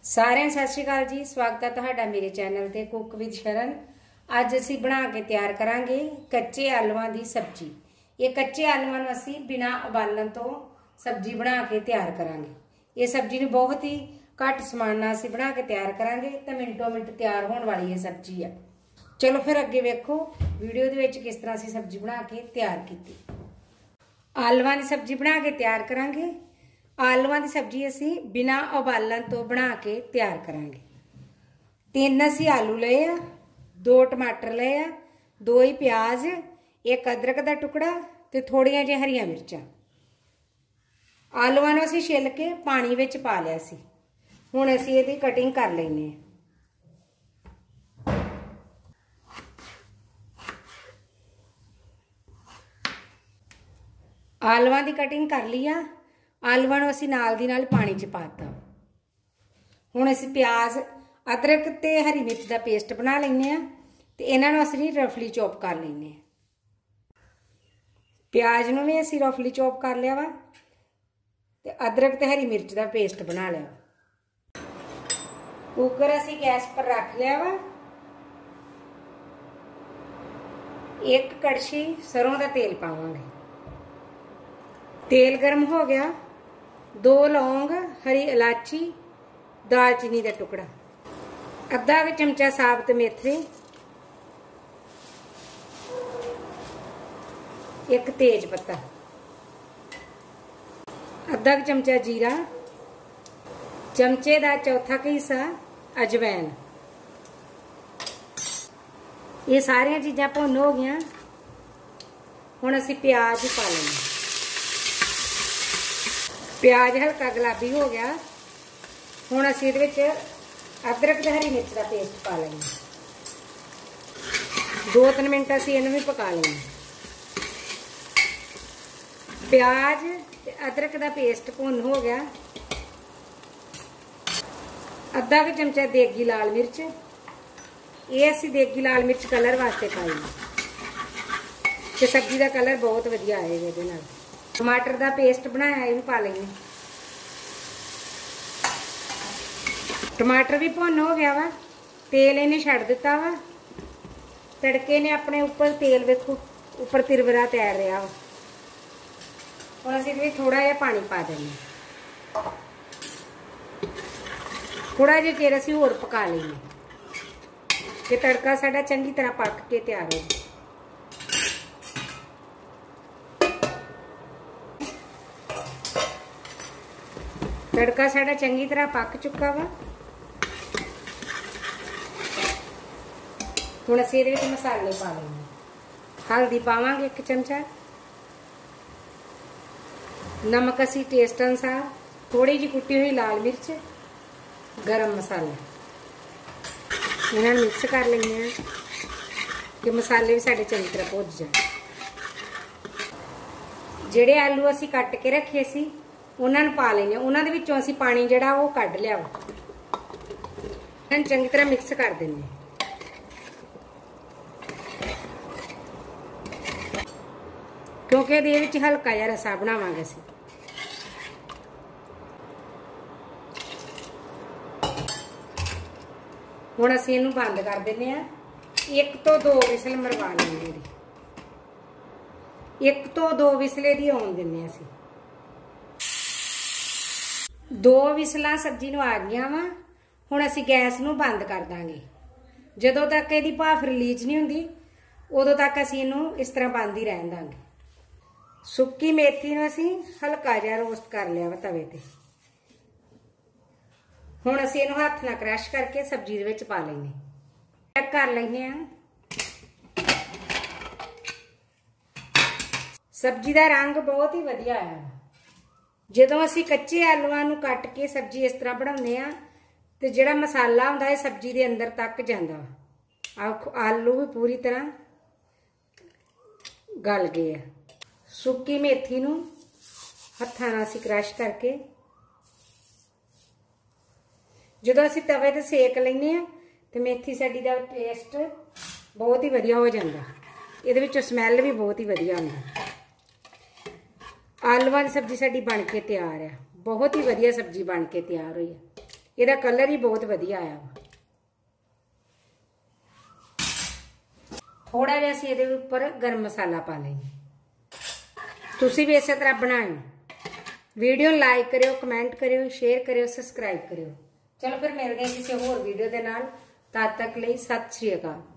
सारिਆਂ सत श्री अकाल जी। स्वागत है तुहाडा मेरे चैनल ते कुक विद शरण। अज असी बना के तैयार करांगे कच्चे आलूआं दी सब्जी। ये कच्चे आलूआं नूं असी बिना उबालण तो सब्जी बना के तैयार करांगे। ये सब्जी नूं बहुत ही घट समान नाल असी बना के तैयार करांगे ते मिनटों मिनट तैयार होने वाली ये सब्जी है। चलो फिर अगे वेखो वीडियो दे विच किस तरह असी सब्जी बना के तैयार कीती। आलूआं दी सब्जी बना के तैयार करांगे। आलूआं दी सब्जी असी बिना उबालण तो बना के तैयार करांगे। 3 असी आलू लए आ, 2 टमाटर लए आ, 2 ही प्याज, 1 अदरक दा टुकड़ा ते थोड़ियां जिहियां हरियां मिर्चां। आलूआं नूं असी छिल के पानी विच पा लिया सी। हुण असी इहदी कटिंग कर लैने आ। आलूआं दी कटिंग कर ली आ। आलूआं नूं असीं नाल दी नाल पानी च पाता। हुण असीं प्याज अदरक ते हरी मिर्च दा पेस्ट बना लैने आ ते इन्हां नूं असीं रफली चॉप कर लैने आ। प्याज नूं भी असीं रफली चॉप कर लिया वा ते अदरक ते हरी मिर्च दा पेस्ट बना लिया। कुकर असीं गैस पर रख लिया वा। 1 कड़छी सरों दा तेल पावांगे। तेल गर्म हो गया। 2 लौंग, हरी इलायची, दालचीनी का टुकड़ा, अद्धा चमचा साबुत मेथी, 1 तेज पत्ता, अद्धा चमचा जीरा, चमचे का चौथा हिस्सा अजवैन। ये सारिया चीज़ां भुन हो गई। हुण असीं प्याज पा लेंगे। प्याज हल्का गुलाबी हो गया। हुण असीं इहदे विच अदरक ते हरी मिर्च का पेस्ट पा लेंगे। 2-3 मिनट असीं इहनूं भी पका लेंगे। प्याज ते अदरक का पेस्ट भुन हो गया। अद्धा चमचा देगी लाल मिर्च। ये असीं देगी लाल मिर्च कलर वास्ते पाई ते सब्जी का कलर बहुत वधिया आएगा इहदे नाल। टमाटर का पेस्ट बनाया ये पा लेंगे। टमाटर भी भुन हो गया वा। तेल इन्हें छड़ दिता वा। तड़के ने अपने ऊपर तेल वेखो ऊपर तिरवरा तैर रहा वा। और असीं थोड़ा जिहा पानी पा देंगे। थोड़ा जिहा चिर असीं होर पका लेंगे ते तड़का साडा चंगी तरह पक के तैयार हो जाए। तड़का साडा चंगी तरह पक चुका वा। हुण असीं इहदे विच मसाले पा लेंगे। हल्दी पावांगे 1 चमचा, नमक असीं टेस्ट अनुसार, थोड़ी जी कुटी हुई लाल मिर्च, गरम मसाला। इन्हां नूं मिक्स कर लेंगे कि मसाले भी साडे चंगी तरह भुज जाए। जिहड़े आलू असीं कट के रखे सी उन्हां नूं पा लेंगे। उन्हां दे विचों असीं पानी जिहड़ा वो कढ लिया वा। इन्हां चंगी तरह मिक्स कर देंगे। क्योंकि इहदे विच हल्का जिहा रसा बनावांगे असीं। हुण असीं इहनूं बंद कर दिंदे आ। 1 तो 2 विसल मरवा लेंगे। 1 तो 2 विसले दी आउण दिंदे असीं। 2 विसलां सब्जी नूं आ गईयां वा। हुण असीं गैस नूं बंद कर दांगे। जदों तक इहदी भाफ रिलीज नहीं हुंदी उदों तक असीं इहनूं इस तरह बंद ही रहण दांगे। सुक्की मेथी नूं असीं हल्का जिहा रोस्ट कर लिया वा तवे ते। हुण असीं इहनूं हत्थ नाल क्रश करके सब्जी दे विच पा लैंगे। चैक कर लैंदे आ। सब्जी का रंग बहुत ही वधिया आया। जदों असीं कच्चे आलूआं नूं कट के सब्जी इस तरह बनाउने आ ते जिहड़ा मसाला हुंदा है सब्जी दे अंदर तक जांदा वा। आलू भी पूरी तरह गल गए। सुक्की मेथी नूं हत्थां नाल असीं क्रश करके जदों असीं तवे ते सेक लैंदे आ ते मेथी साडी दा टेस्ट बहुत ही वधिया हो जांदा। इहदे विचों स्मैल भी बहुत ही वधिया आउंदी। आलूआं दी सब्जी साडी बन के तैयार है। बहुत ही वधिया सब्जी बन के तैयार हुई है। ਇਹਦਾ ਕਲਰ ਹੀ ਬਹੁਤ ਵਧੀਆ ਆਇਆ ਵਾ। ਥੋੜਾ ਜਿਹਾ ਅਸੀਂ ਇਹਦੇ ਉੱਪਰ ਗਰਮ ਮਸਾਲਾ ਪਾ ਲੈਂਗੇ। ਤੁਸੀਂ ਵੀ ਇਸੇ ਤਰ੍ਹਾਂ ਬਣਾਇਓ। ਵੀਡੀਓ ਲਾਈਕ ਕਰਿਓ, ਕਮੈਂਟ ਕਰਿਓ, ਸ਼ੇਅਰ ਕਰਿਓ, ਸਬਸਕ੍ਰਾਈਬ ਕਰਿਓ। ਚਲੋ ਫਿਰ ਮਿਲਦੇ ਹਾਂ ਕਿਸੇ ਹੋਰ ਵੀਡੀਓ ਦੇ ਨਾਲ। ਤਦ ਤੱਕ ਲਈ ਸਤਿ ਸ਼੍ਰੀ ਅਕਾਲ।